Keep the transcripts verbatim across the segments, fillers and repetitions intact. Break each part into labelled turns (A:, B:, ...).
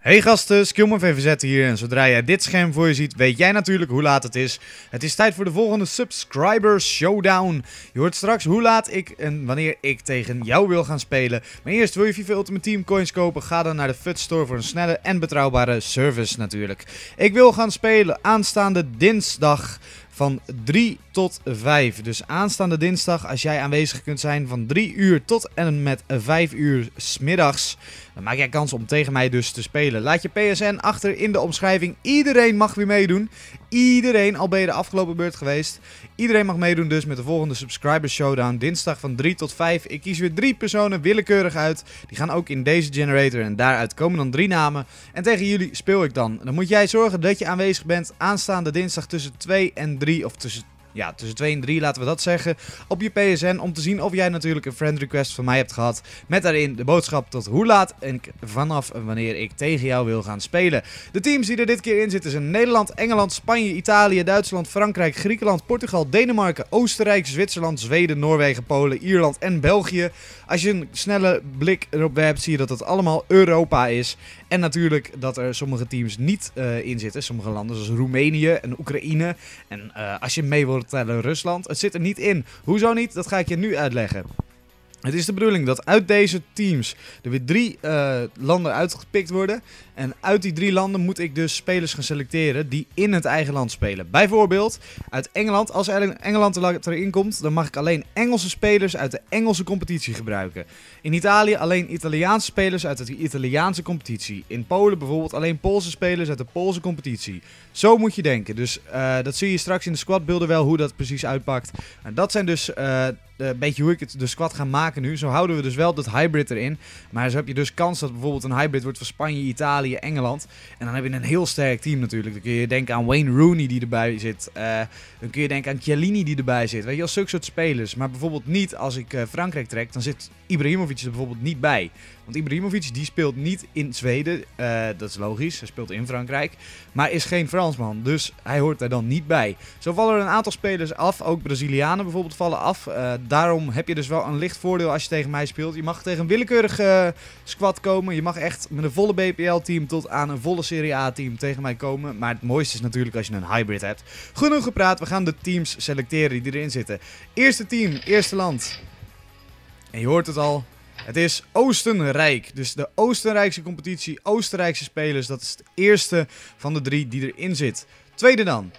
A: Hey gasten, Skillman V V Z hier en zodra jij dit scherm voor je ziet, weet jij natuurlijk hoe laat het is. Het is tijd voor de volgende Subscriber Showdown. Je hoort straks hoe laat ik en wanneer ik tegen jou wil gaan spelen. Maar eerst, wil je FIFA Ultimate Team coins kopen, ga dan naar de F U T Store voor een snelle en betrouwbare service natuurlijk. Ik wil gaan spelen aanstaande dinsdag van drie tot vijf. Dus aanstaande dinsdag, als jij aanwezig kunt zijn van drie uur tot en met vijf uur 's middags, dan maak jij kans om tegen mij dus te spelen. Laat je P S N achter in de omschrijving. Iedereen mag weer meedoen. Iedereen, al ben je de afgelopen beurt geweest. Iedereen mag meedoen dus met de volgende Subscriber Showdown. Dinsdag van drie tot vijf. Ik kies weer drie personen willekeurig uit. Die gaan ook in deze generator en daaruit komen dan drie namen. En tegen jullie speel ik dan. Dan moet jij zorgen dat je aanwezig bent aanstaande dinsdag tussen twee en drie. Of tussen... Ja, tussen twee en drie, laten we dat zeggen, op je P S N om te zien of jij natuurlijk een friend request van mij hebt gehad. Met daarin de boodschap tot hoe laat en ik vanaf wanneer ik tegen jou wil gaan spelen. De teams die er dit keer in zitten zijn Nederland, Engeland, Spanje, Italië, Duitsland, Frankrijk, Griekenland, Portugal, Denemarken, Oostenrijk, Zwitserland, Zweden, Noorwegen, Polen, Ierland en België. Als je een snelle blik erop werpt, zie je dat het allemaal Europa is. En natuurlijk dat er sommige teams niet uh, in zitten. Sommige landen zoals Roemenië en Oekraïne. En uh, als je mee wilt tellen Rusland, het zit er niet in. Hoezo niet? Dat ga ik je nu uitleggen. Het is de bedoeling dat uit deze teams er weer drie uh, landen uitgepikt worden. En uit die drie landen moet ik dus spelers gaan selecteren die in het eigen land spelen. Bijvoorbeeld uit Engeland. Als Engeland erin komt, dan mag ik alleen Engelse spelers uit de Engelse competitie gebruiken. In Italië alleen Italiaanse spelers uit de Italiaanse competitie. In Polen bijvoorbeeld alleen Poolse spelers uit de Poolse competitie. Zo moet je denken. Dus uh, dat zie je straks in de squadbeelden wel hoe dat precies uitpakt. En dat zijn dus uh, een beetje hoe ik het, de squad ga maken nu. Zo houden we dus wel dat hybrid erin. Maar zo heb je dus kans dat bijvoorbeeld een hybrid wordt van Spanje, Italië, Engeland. En dan heb je een heel sterk team natuurlijk. Dan kun je denken aan Wayne Rooney die erbij zit. Uh, dan kun je denken aan Chiellini die erbij zit. Weet je, als zulke soort spelers. Maar bijvoorbeeld niet als ik uh, Frankrijk trek, dan zit Ibrahimovic er bijvoorbeeld niet bij. Want Ibrahimovic die speelt niet in Zweden. Uh, dat is logisch, hij speelt in Frankrijk. Maar is geen Fransman, dus hij hoort er dan niet bij. Zo vallen er een aantal spelers af. Ook Brazilianen bijvoorbeeld vallen af. Uh, daarom heb je dus wel een licht voordeel als je tegen mij speelt. Je mag tegen een willekeurig uh, squad komen. Je mag echt met een volle B P L-team tot aan een volle Serie A-team tegen mij komen. Maar het mooiste is natuurlijk als je een hybrid hebt. Genoeg gepraat, we gaan de teams selecteren die erin zitten. Eerste team, eerste land. En je hoort het al. Het is Oostenrijk. Dus de Oostenrijkse competitie, Oostenrijkse spelers. Dat is de eerste van de drie die erin zit. Tweede dan.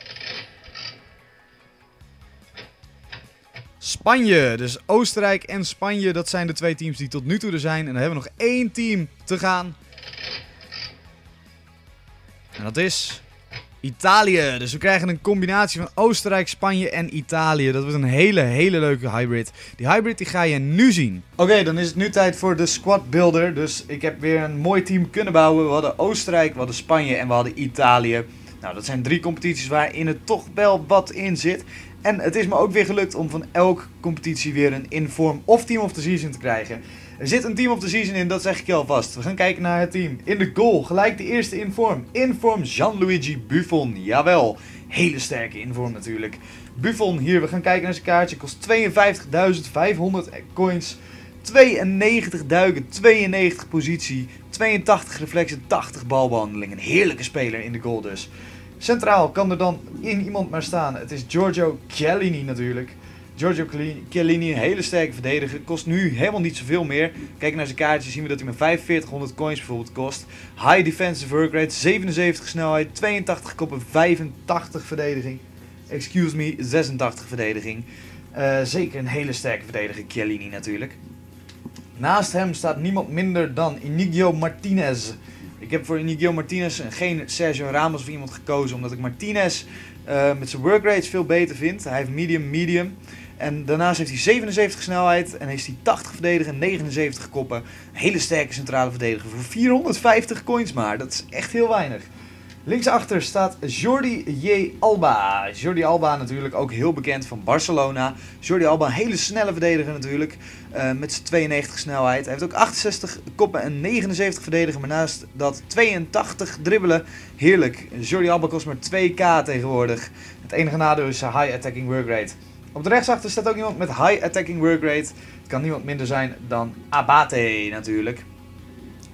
A: Spanje. Dus Oostenrijk en Spanje, dat zijn de twee teams die tot nu toe er zijn. En dan hebben we nog één team te gaan. En dat is Italië. Dus we krijgen een combinatie van Oostenrijk, Spanje en Italië. Dat wordt een hele, hele leuke hybrid. Die hybrid die ga je nu zien. Oké, okay, dan is het nu tijd voor de squad builder. Dus ik heb weer een mooi team kunnen bouwen. We hadden Oostenrijk, we hadden Spanje en we hadden Italië. Nou, dat zijn drie competities waarin er toch wel wat in zit. En het is me ook weer gelukt om van elke competitie weer een inform of team of the season te krijgen. Er zit een team of the season in, dat zeg ik je alvast. We gaan kijken naar het team. In de goal, gelijk de eerste inform. Inform Gianluigi Buffon, jawel. Hele sterke inform natuurlijk. Buffon hier, we gaan kijken naar zijn kaartje. Kost tweeënvijftigduizend vijfhonderd coins. tweeënnegentig duiken, tweeënnegentig positie. tweeëntachtig reflex en tachtig balbehandeling. Een heerlijke speler in de goal dus. Centraal kan er dan in iemand maar staan. Het is Giorgio Chiellini natuurlijk. Giorgio Chiellini, een hele sterke verdediger. Kost nu helemaal niet zoveel meer. Kijk naar zijn kaartje, zien we dat hij maar vijfenveertighonderd coins bijvoorbeeld kost. High defensive work rate, zevenenzeventig snelheid, tweeëntachtig koppen, vijfentachtig verdediging. Excuse me, zesentachtig verdediging. Uh, zeker een hele sterke verdediger, Chiellini natuurlijk. Naast hem staat niemand minder dan Inigo Martinez. Ik heb voor Inigo Martinez geen Sergio Ramos of iemand gekozen, omdat ik Martinez uh, met zijn work rates veel beter vind. Hij heeft medium, medium. En daarnaast heeft hij zevenenzeventig snelheid en heeft hij tachtig verdedigen en negenenzeventig koppen. Een hele sterke centrale verdediger voor vierhonderdvijftig coins maar. Dat is echt heel weinig. Linksachter staat Jordi J. Alba. Jordi Alba natuurlijk ook heel bekend van Barcelona. Jordi Alba, een hele snelle verdediger natuurlijk. Uh, met zijn tweeënnegentig snelheid. Hij heeft ook achtenzestig koppen en negenenzeventig verdedigen. Maar naast dat tweeëntachtig dribbelen. Heerlijk. Jordi Alba kost maar twee k tegenwoordig. Het enige nadeel is zijn high attacking work rate. Op de rechtsachter staat ook iemand met high attacking work rate. Het kan niemand minder zijn dan Abate natuurlijk.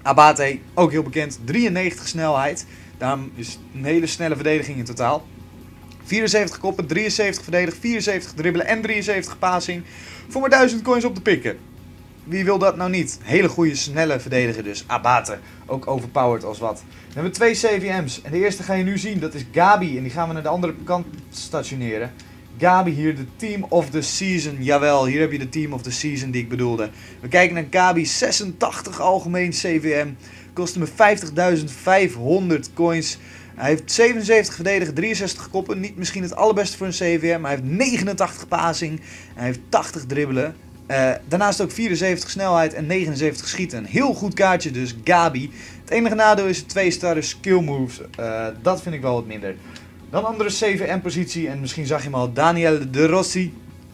A: Abate, ook heel bekend, drieënnegentig snelheid. Daarom is het een hele snelle verdediging in totaal. vierenzeventig koppen, drieënzeventig verdedigen, vierenzeventig dribbelen en drieënzeventig passing. Voor maar duizend coins op de pikken. Wie wil dat nou niet? Hele goede snelle verdediger dus. Abate, ook overpowered als wat. Dan hebben we twee C V M's. En de eerste ga je nu zien, dat is Gabi. En die gaan we naar de andere kant stationeren. Gabi hier, de Team of the Season. Jawel, hier heb je de Team of the Season die ik bedoelde. We kijken naar Gabi, zesentachtig algemeen C V M. Kostte me vijftigduizend vijfhonderd coins. Hij heeft zevenenzeventig verdedigen, drieënzestig koppen. Niet misschien het allerbeste voor een C V M. Maar hij heeft negenentachtig passing. Hij heeft tachtig dribbelen. Uh, daarnaast ook vierenzeventig snelheid en negenenzeventig schieten. Een heel goed kaartje dus, Gabi. Het enige nadeel is de twee starter skill moves. Uh, dat vind ik wel wat minder. Dan andere C V M positie. En misschien zag je hem al, Daniel De Rossi.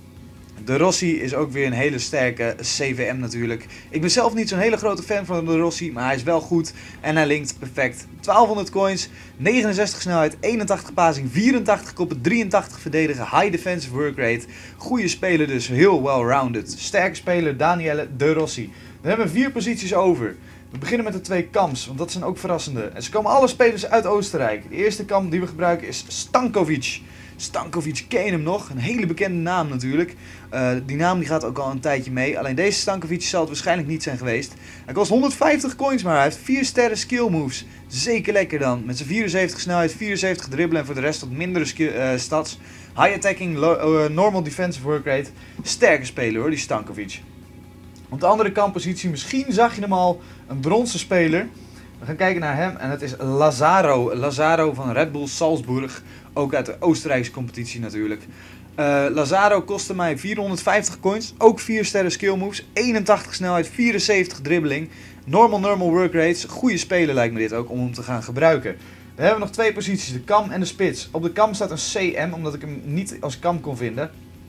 A: De Rossi is ook weer een hele sterke C V M natuurlijk. Ik ben zelf niet zo'n hele grote fan van De Rossi, maar hij is wel goed en hij linkt perfect. twaalfhonderd coins, negenenzestig snelheid, eenentachtig passing, vierentachtig koppen, drieëntachtig verdedigen, high defensive work rate. Goede speler dus, heel well-rounded. Sterke speler, Daniele De Rossi. Dan hebben we vier posities over. We beginnen met de twee kams, want dat zijn ook verrassende. En ze komen alle spelers uit Oostenrijk. De eerste kam die we gebruiken is Stankovic. Stankovic, ken je hem nog? Een hele bekende naam natuurlijk. Uh, die naam die gaat ook al een tijdje mee. Alleen deze Stankovic zal het waarschijnlijk niet zijn geweest. Hij kost honderdvijftig coins, maar hij heeft vier sterren skill moves. Zeker lekker dan. Met zijn vierenzeventig snelheid, vierenzeventig dribbelen en voor de rest wat mindere skill, uh, stats. High attacking, low, uh, normal defensive work rate. Sterke speler hoor, die Stankovic. Op de andere kamppositie, misschien zag je hem al, een bronzen speler. We gaan kijken naar hem en het is Lazaro. Lazaro van Red Bull Salzburg. Ook uit de Oostenrijkse competitie natuurlijk. Uh, Lazaro kostte mij vierhonderdvijftig coins. Ook vier sterren skill moves. eenentachtig snelheid, vierenzeventig dribbling. Normal normal work rates. Goede speler lijkt me dit ook om hem te gaan gebruiken. Dan hebben we nog twee posities. De kam en de spits. Op de kam staat een C M. Omdat ik hem niet als kam kon vinden.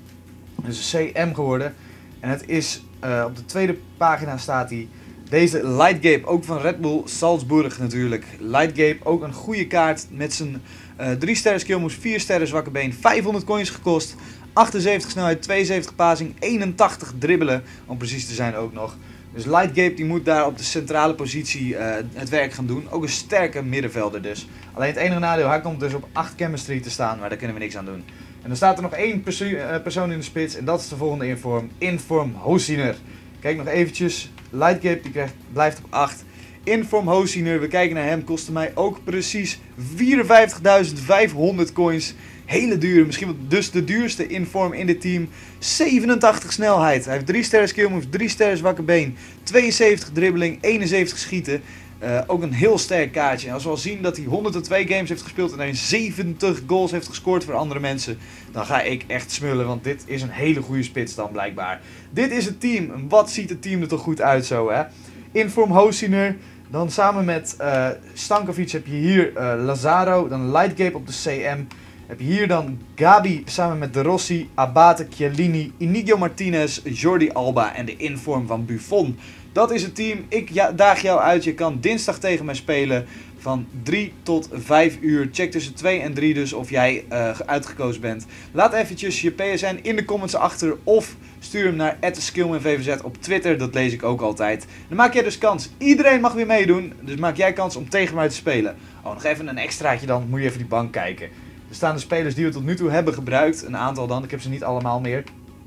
A: Dus een C M geworden. En het is uh, op de tweede pagina staat hij. Deze Lightgape, ook van Red Bull Salzburg natuurlijk. Lightgape, ook een goede kaart met zijn uh, drie sterren skill moves, vier sterren zwakke been, vijfhonderd coins gekost. achtenzeventig snelheid, tweeënzeventig passing, eenentachtig dribbelen, om precies te zijn ook nog. Dus Lightgape die moet daar op de centrale positie uh, het werk gaan doen. Ook een sterke middenvelder dus. Alleen het enige nadeel, hij komt dus op acht chemistry te staan, maar daar kunnen we niks aan doen. En dan staat er nog één perso uh, persoon in de spits en dat is de volgende inform. Inform Hosiner. Kijk nog eventjes. Lightgape die krijgt, blijft op acht. Inform Hosiner, we kijken naar hem, kostte mij ook precies vierenvijftigduizend vijfhonderd coins. Hele dure, misschien wel dus de duurste Inform in dit team. zevenentachtig snelheid. Hij heeft drie sterren skill moves, drie sterren zwakke been, tweeënzeventig dribbeling, eenenzeventig schieten. Uh, ook een heel sterk kaartje. En als we al zien dat hij honderdtwee games heeft gespeeld en daarin zeventig goals heeft gescoord voor andere mensen, dan ga ik echt smullen, want dit is een hele goede spits dan blijkbaar. Dit is het team. En wat ziet het team er toch goed uit zo, hè? Inform Hosiner, dan samen met uh, Stankovic heb je hier uh, Lazaro, dan Lightgape op de C M. Heb je hier dan Gabi samen met De Rossi, Abate, Chiellini, Inigo Martinez, Jordi Alba en de Inform van Buffon. Dat is het team. Ik ja, daag jou uit. Je kan dinsdag tegen mij spelen van drie tot vijf uur. Check tussen twee en drie dus of jij uh, uitgekozen bent. Laat eventjes je P S N in de comments achter of stuur hem naar at skillmanvvz op Twitter. Dat lees ik ook altijd. Dan maak jij dus kans. Iedereen mag weer meedoen. Dus maak jij kans om tegen mij te spelen. Oh, nog even een extraatje dan. Moet je even die bank kijken. Er staan de spelers die we tot nu toe hebben gebruikt. Een aantal dan. Ik heb ze niet allemaal meer.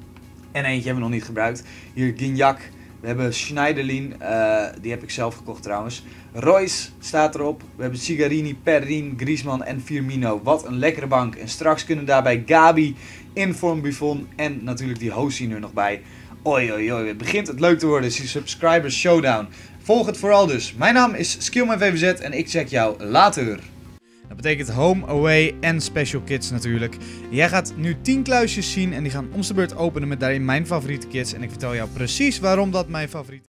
A: En eentje hebben we nog niet gebruikt. Hier Gignac. We hebben Schneiderlin, uh, die heb ik zelf gekocht trouwens. Royce staat erop. We hebben Cigarini, Perrin, Griezmann en Firmino. Wat een lekkere bank. En straks kunnen daarbij Gabi, Inform Buffon en natuurlijk die Hosiner er nog bij. Oi, oi, oi. Het begint het leuk te worden. Het is die Subscribers Showdown. Volg het vooral dus. Mijn naam is skillmanvvz en ik check jou later. Dat betekent home, away en special kits natuurlijk. Jij gaat nu tien kluisjes zien en die gaan om de beurt openen met daarin mijn favoriete kits. En ik vertel jou precies waarom dat mijn favoriet